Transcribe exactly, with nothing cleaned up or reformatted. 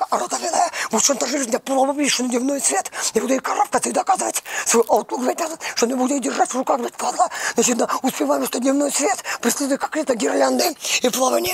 сука, родовиная. Вот шантажируешь меня полововишь на дневной свет. Я буду ей карабкаться и доказывать свой аутлук, что не буду ее держать в руках, блядь, падла. Значит, да, успеваем, что дневной свет преследует как это гирлянды и плавание.